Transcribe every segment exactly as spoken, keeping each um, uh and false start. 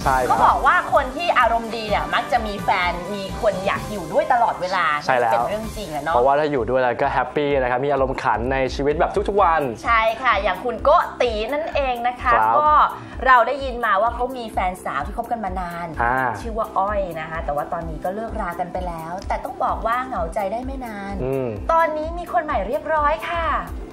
ใช่เขาบอกว่าคนที่อารมณ์ดีเนี่ยมักจะมีแฟนมีคนอยากอยู่ด้วยตลอดเวลาใช่แล้วเป็นเรื่องจริงอะเนาะเพราะว่าถ้าอยู่ด้วยแล้วก็แฮปปี้นะครับมีอารมณ์ขันในชีวิตแบบทุกๆวันใช่ค่ะอย่างคุณโกตีนั่นเองนะคะก็เราได้ยินมาว่าเขามีแฟนสาวที่คบกันมานานชื่อว่าอ้อยนะคะแต่ว่าตอนนี้ก็เลิกรากันไปแล้วแต่ต้องบอกว่าเหงาใจได้ไม่นานตอนนี้มีคนใหม่เรียบร้อยค่ะ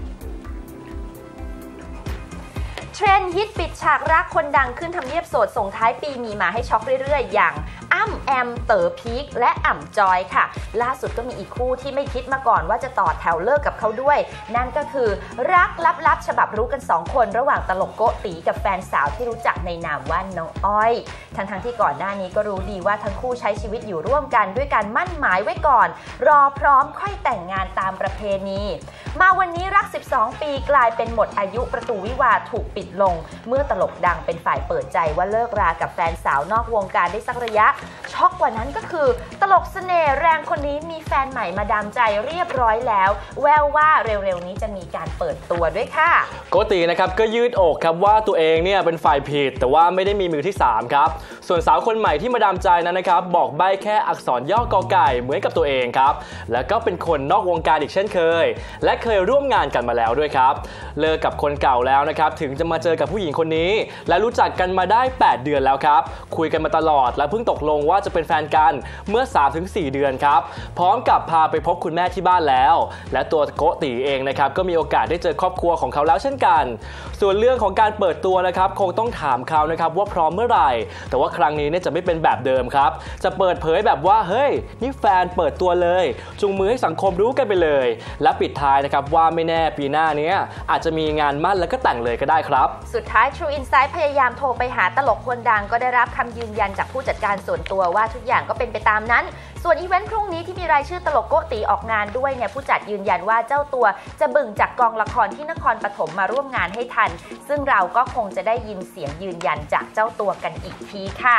เทรนด์ฮิตปิดฉากรักคนดังขึ้นทำเนียบโสดส่งท้ายปีมีมาให้ช็อกเรื่อยๆอย่างอ้ำแอมเต๋อพีคและอ่ำจอยค่ะล่าสุดก็มีอีกคู่ที่ไม่คิดมาก่อนว่าจะต่อแถวเลิกกับเขาด้วยนั่นก็คือรักลับๆฉบับรู้กันสองคนระหว่างตลกโกตีกับแฟนสาวที่รู้จักในนามว่าน้องอ้อยทั้งๆที่ก่อนหน้านี้ก็รู้ดีว่าทั้งคู่ใช้ชีวิตอยู่ร่วมกันด้วยการมั่นหมายไว้ก่อนรอพร้อมค่อยแต่งงานตามประเพณีมาวันนี้รักสิบสองปีกลายเป็นหมดอายุประตูวิวาห์ถูกปิดลงเมื่อตลกดังเป็นฝ่ายเปิดใจว่าเลิกรากับแฟนสาวนอกวงการได้สักระยะช็อกกว่านั้นก็คือตลกเสน่ห์แรงคนนี้มีแฟนใหม่มาดามใจเรียบร้อยแล้วแววว่าเร็วๆนี้จะมีการเปิดตัวด้วยค่ะโกตีนะครับก็ยืดอกครับว่าตัวเองเนี่ยเป็นฝ่ายผิดแต่ว่าไม่ได้มีมือที่สามครับส่วนสาวคนใหม่ที่มาดามใจนั้นนะครับบอกใบ้แค่อักษรย่อกอไก่เหมือนกับตัวเองครับแล้วก็เป็นคนนอกวงการอีกเช่นเคยและเคยร่วมงานกันมาแล้วด้วยครับเลิกกับคนเก่าแล้วนะครับถึงจะมาเจอกับผู้หญิงคนนี้และรู้จักกันมาได้แปดเดือนแล้วครับคุยกันมาตลอดและเพิ่งตกลงว่าจะเป็นแฟนกันเมื่อ สามถึงสี่ เดือนครับพร้อมกับพาไปพบคุณแม่ที่บ้านแล้วและตัวโกตีเองนะครับก็มีโอกาสได้เจอครอบครัวของเขาแล้วเช่นกันส่วนเรื่องของการเปิดตัวนะครับคงต้องถามเขานะครับว่าพร้อมเมื่อไหร่แต่ว่าครั้งนี้เนี่ยจะไม่เป็นแบบเดิมครับจะเปิดเผยแบบว่าเฮ้ยนี่แฟนเปิดตัวเลยจูงมือให้สังคมรู้กันไปเลยและปิดท้ายนะครับว่าไม่แน่ปีหน้านี้อาจจะมีงานมั่นแล้วก็แต่งเลยก็ได้ครับสุดท้าย True Insight พยายามโทรไปหาตลกคนดังก็ได้รับคำยืนยันจากผู้จัดการส่วนตัวว่าทุกอย่างก็เป็นไปตามนั้นส่วนอีเวนต์พรุ่งนี้ที่มีรายชื่อตลกโกตีออกงานด้วยเนี่ยผู้จัดยืนยันว่าเจ้าตัวจะบึ่งจากกองละครที่นครปฐมมาร่วมงานให้ทันซึ่งเราก็คงจะได้ยินเสียงยืนยันจากเจ้าตัวกันอีกทีค่ะ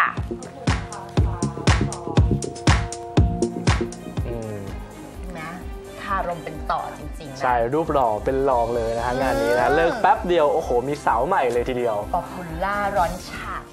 นะคารมเป็นต่อจริงๆนะใช่รูปหล่อเป็นรองเลยนะฮะงานนี้นะเลิกแป๊บเดียวโอ้โหมีสาวใหม่เลยทีเดียวป๊อปปูล่าร้อนฉ่า